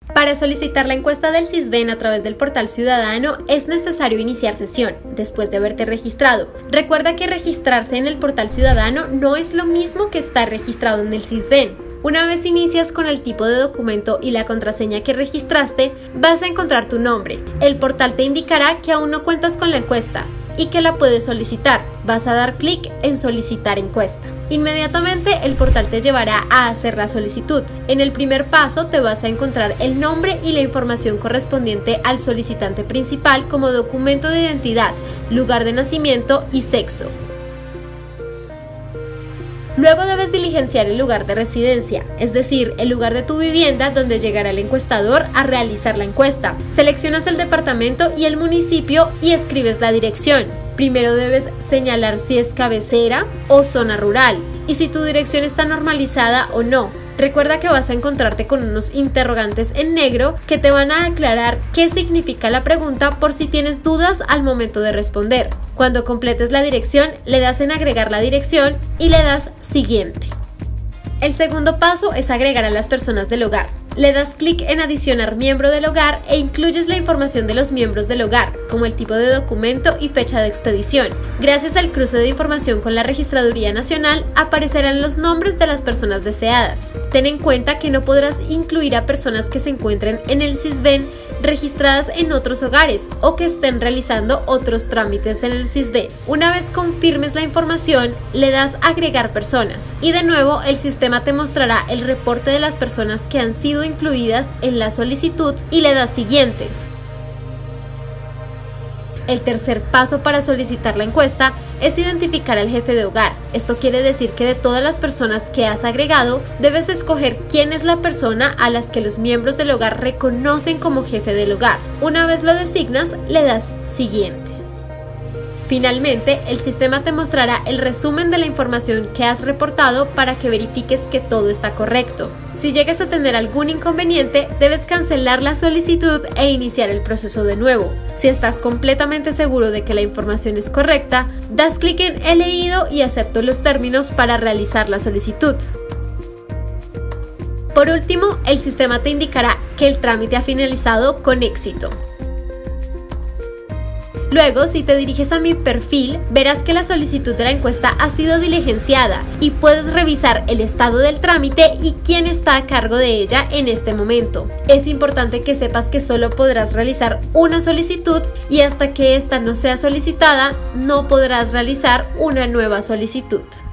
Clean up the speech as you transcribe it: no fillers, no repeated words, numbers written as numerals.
Para solicitar la encuesta del Sisbén a través del portal ciudadano es necesario iniciar sesión, después de haberte registrado. Recuerda que registrarse en el portal ciudadano no es lo mismo que estar registrado en el Sisbén. Una vez inicias con el tipo de documento y la contraseña que registraste, vas a encontrar tu nombre. El portal te indicará que aún no cuentas con la encuesta y que la puedes solicitar. Vas a dar clic en solicitar encuesta. Inmediatamente el portal te llevará a hacer la solicitud. En el primer paso te vas a encontrar el nombre y la información correspondiente al solicitante principal como documento de identidad, lugar de nacimiento y sexo. Luego debes diligenciar el lugar de residencia, es decir, el lugar de tu vivienda donde llegará el encuestador a realizar la encuesta. Seleccionas el departamento y el municipio y escribes la dirección. Primero debes señalar si es cabecera o zona rural y si tu dirección está normalizada o no. Recuerda que vas a encontrarte con unos interrogantes en negro que te van a aclarar qué significa la pregunta por si tienes dudas al momento de responder. Cuando completes la dirección, le das en agregar la dirección y le das siguiente. El segundo paso es agregar a las personas del hogar. Le das clic en adicionar miembro del hogar e incluyes la información de los miembros del hogar, como el tipo de documento y fecha de expedición. Gracias al cruce de información con la Registraduría Nacional, aparecerán los nombres de las personas deseadas. Ten en cuenta que no podrás incluir a personas que se encuentren en el Sisbén registradas en otros hogares o que estén realizando otros trámites en el Sisbén. Una vez confirmes la información, le das agregar personas y de nuevo el sistema te mostrará el reporte de las personas que han sido incluidas en la solicitud y le das siguiente. El tercer paso para solicitar la encuesta es identificar al jefe de hogar. Esto quiere decir que de todas las personas que has agregado, debes escoger quién es la persona a las que los miembros del hogar reconocen como jefe del hogar. Una vez lo designas, le das siguiente. Finalmente, el sistema te mostrará el resumen de la información que has reportado para que verifiques que todo está correcto. Si llegas a tener algún inconveniente, debes cancelar la solicitud e iniciar el proceso de nuevo. Si estás completamente seguro de que la información es correcta, das clic en "He leído y acepto los términos" para realizar la solicitud. Por último, el sistema te indicará que el trámite ha finalizado con éxito. Luego, si te diriges a mi perfil, verás que la solicitud de la encuesta ha sido diligenciada y puedes revisar el estado del trámite y quién está a cargo de ella en este momento. Es importante que sepas que solo podrás realizar una solicitud y hasta que esta no sea solicitada, no podrás realizar una nueva solicitud.